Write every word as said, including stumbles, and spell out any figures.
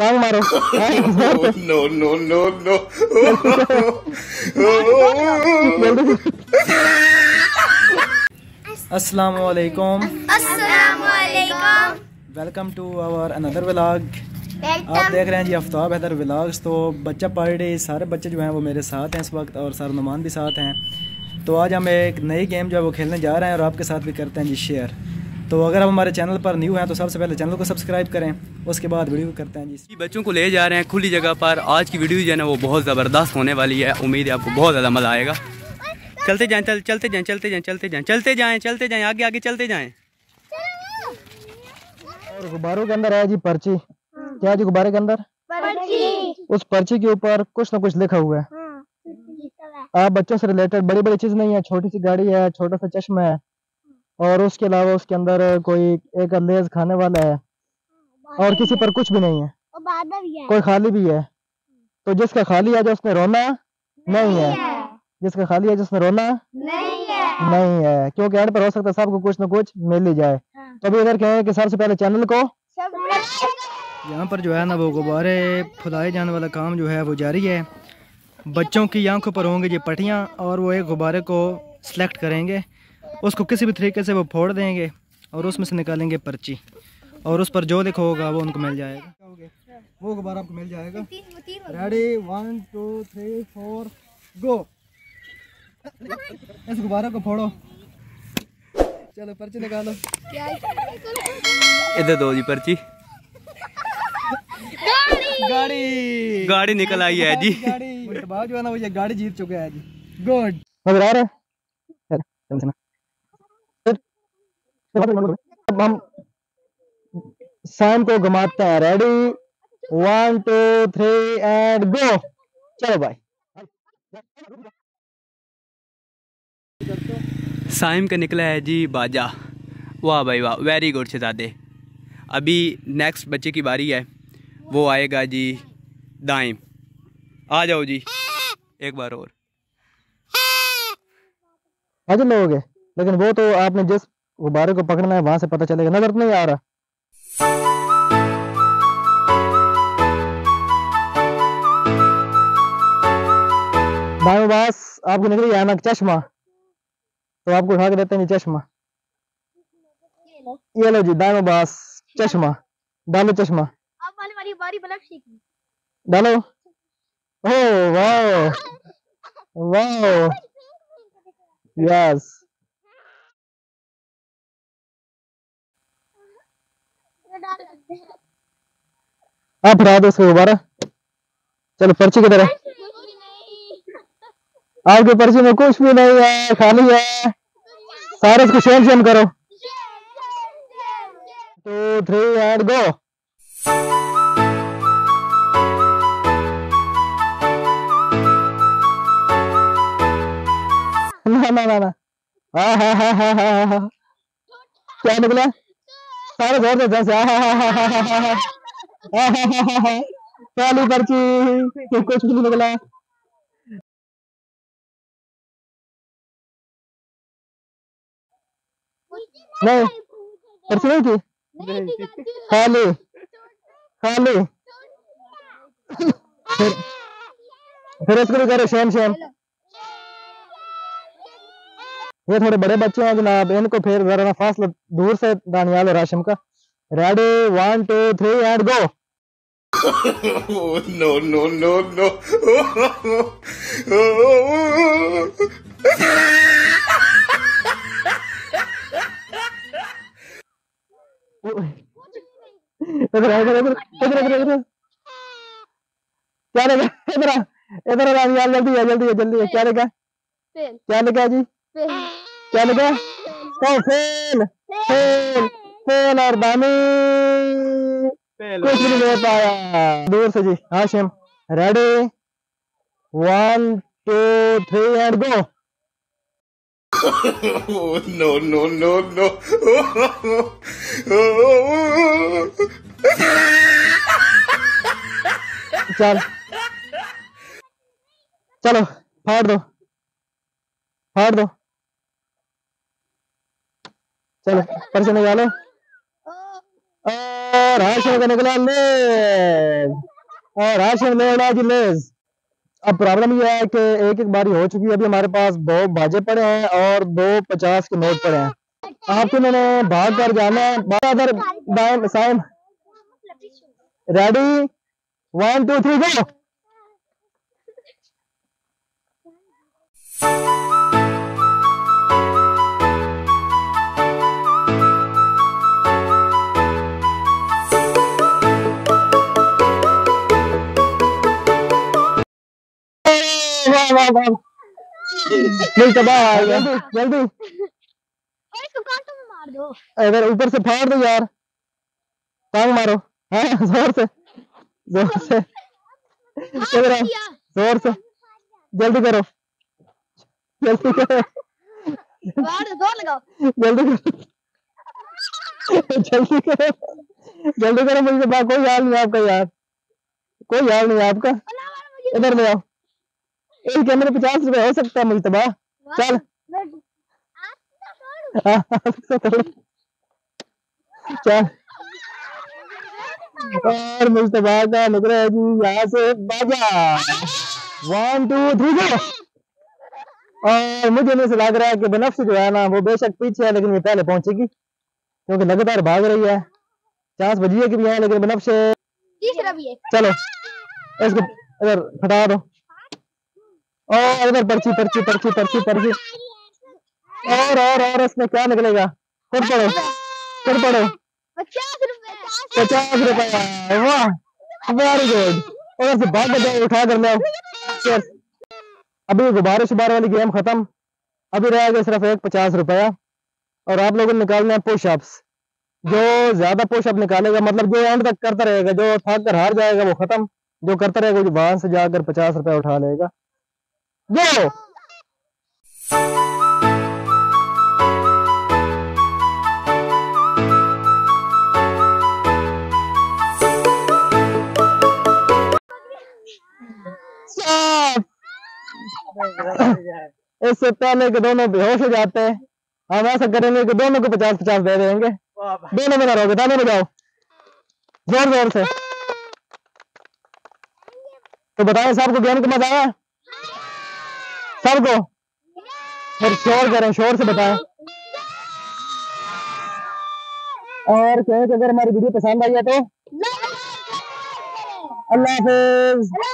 टांग मारो। No no no no. अस्सलाम वालेकुम। अस्सलाम वालेकुम। Welcome to our another vlog. आप देख रहे हैं जी आफ्ताब हैदर व्लॉग्स। तो बच्चा पार्टी सारे बच्चे जो हैं वो मेरे साथ हैं इस वक्त और सर नुमान भी साथ हैं। तो आज हम एक नई गेम जो है वो खेलने जा रहे हैं और आपके साथ भी करते हैं जी शेयर। तो अगर आप हमारे चैनल पर न्यू हैं तो सबसे पहले चैनल को सब्सक्राइब करें, उसके बाद वीडियो करते हैं जी। बच्चों को ले जा रहे हैं खुली जगह पर। आज की वीडियो जो है ना वो बहुत ज़बरदस्त होने वाली है। उम्मीद है आपको बहुत ज़्यादा मज़ा आएगा। चलते जाएं चल चलते जाएं चलते जाएं चलते जाएं चलते जाएं चलते जाएं आगे आगे चलते जाएं। और गुब्बारों के अंदर है जी पर्ची। क्या जी गुब्बारे के अंदर पर्ची। उस पर्ची के ऊपर कुछ ना कुछ लिखा हुआ है। आप बच्चों से रिलेटेड बड़ी बड़ी चीज नहीं है, छोटी सी गाड़ी है, छोटा सा चश्मा है और उसके अलावा उसके अंदर कोई एक लेज खाने वाला है और किसी पर कुछ भी नहीं है, कोई खाली भी है। तो जिसका खाली है जो उसने रोना नहीं है, जिसका खाली है जिसने रोना नहीं है, नहीं है, क्योंकि एंड पर हो सकता है सबको कुछ ना कुछ मिल ही जाए। तो अभी इधर कहें कि सबसे पहले चैनल को यहाँ पर जो है ना वो गुब्बारे फुलाए जाने वाला काम जो है वो जारी है। बच्चों की आंखों पर होंगे ये पट्टियाँ और वो एक गुब्बारे को सिलेक्ट करेंगे, उसको किसी भी तरीके से वो फोड़ देंगे और उसमें से निकालेंगे पर्ची और उस पर जो लिखा होगा वो उनको मिल जाएगा। वो गुब्बारा आपको मिल जाएगा। Ready one two three four go. इस गुब्बारे को फोड़ो। चलो पर्ची निकालो। इधर दो जी पर्ची। गाड़ी गाड़ी निकल आई है जी। गाड़ी बात जो है ना वो ये गाड़ी जीत चुका है जी। गुड नजर आ रहा है। अब हम साइन को घुमाते हैं। Ready one two three and go. चलो भाई। साइम का निकला है जी बाजा। वाह भाई वाह, वेरी गुड शहजादे। अभी नेक्स्ट बच्चे की बारी है, वो आएगा जी दाइम। आ जाओ जी एक बार और। आज लोगे लेकिन वो तो आपने जिस गुब्बारे को पकड़ना है वहां से पता चलेगा। नजर नहीं आ रहा। दाएं पास आपको निकली है ना चश्मा, तो आपको उठा के देते हैं चश्मा। ये लो जी दाएं पास चश्मा। डालो चश्मा। अब वाली वाली बारी बलक सीखी। डालो। ओह वाह वाह यस। आप हटा दो उसको दोबारा। चलो पर्ची की तरह। आपकी पर्ची में कुछ भी नहीं है, खाली है। सारे इसको शेम शेम करो। Two three and go. ना ना ना ना हाँ हाँ हाँ हाँ हाँ हाँ क्या निकला? सारे जोर से जैसे हाँ हाँ हाँ हाँ हाँ हाँ हाँ हाँ हाँ पहली पर्ची कुछ भी नहीं निकला। नहीं पर्ची नहीं थी, खाली खाली। फिर फिर इसको भी करो शेम शेम। ये थोड़े बड़े बच्चे हैं जनाब, इनको फिर जरा ना फासला दूर से दानियाल और हाशिम का। Ready one two three and go. No no no no. इधर इधर इधर इधर इधर इधर क्या लगा? इधर इधर दानियाल जल्दी है जल्दी है जल्दी है। क्या लगा? क्या लगा जी? क्या लगा? ओ फेल फेल फेल और दानी कुछ भी नहीं ले पाया। दूर से जी Hashim. Ready one two three and go. No no no no. चल चलो फाड़ दो फाड़ दो। चलो पर्ची निकालो और हाशिम का निकला ले। और हाशिम लेना जी लेज। अब प्रॉब्लम ये है कि एक एक बारी हो चुकी है, अभी हमारे पास दो बाजे पड़े हैं और दो पचास के नोट पड़े हैं। आप इन्होंने भाग कर जाना है। बादर दाएं Saim ready, one two three go. जल्दी जल्दी इसको कांटों में मार दो। इधर ऊपर से फाड़ दो यार, टांग मारो। हाँ जोर से जोर से इधर आओ, जोर से जल्दी करो जल्दी करो मार दो, जोर लगाओ। जल्दी करो जल्दी करो जल्दी करो। मुझे बात कोई हाल नहीं आपका यार, कोई हाल नहीं आपका। इधर ले आओ। एक कैमरे पचास रुपए हो सकता है मुझतबा। चल चल और मुझतबा का लग रहा है जी यहाँ से बाजा। One two three go. और मुझे नहीं से लग रहा है कि बनफ्श जो है ना वो बेशक पीछे है, लेकिन ये पहले पहुंचेगी क्योंकि लगातार भाग रही है। चांस बजिए कि भी है, लेकिन बनफ्श तीसरा भी है। चलो इसको इधर हटा दो। और इधर पर्ची पर्ची पर्ची पर्ची पर्ची और और और इसमें क्या निकलेगा? फिर पढ़ो फिर पढ़ो। पचास रुपए पचास रुपए। वाह वेरी गुड। और से भाग जाओ, उठा कर ले आओ। Cheers। अभी गुब्बारे शुबारे वाली गेम खत्म, अभी रह गया सिर्फ एक पचास रुपया। और आप लोगों ने निकालना है पुशअप्स। जो ज्यादा पुशअप निकालेगा, मतलब जो एंड तक करता रहेगा, जो थक कर हार जाएगा वो खत्म, जो करता रहेगा जो वहां से जाकर पचास रुपया उठा लेगा। गो। इससे पहले कि दोनों बेहोश हो जाते हैं, हम ऐसा करेंगे कि दोनों को पचास पचास दे देंगे। दोनों में ना रहोगे, ताने बजाओ जोर जोर से। तो बताएं सबको गेम का मजा आया? सबको फिर शोर करें, शोर से बताएं। और कहें कि अगर हमारी वीडियो पसंद आई है तो अल्लाह हाफिज।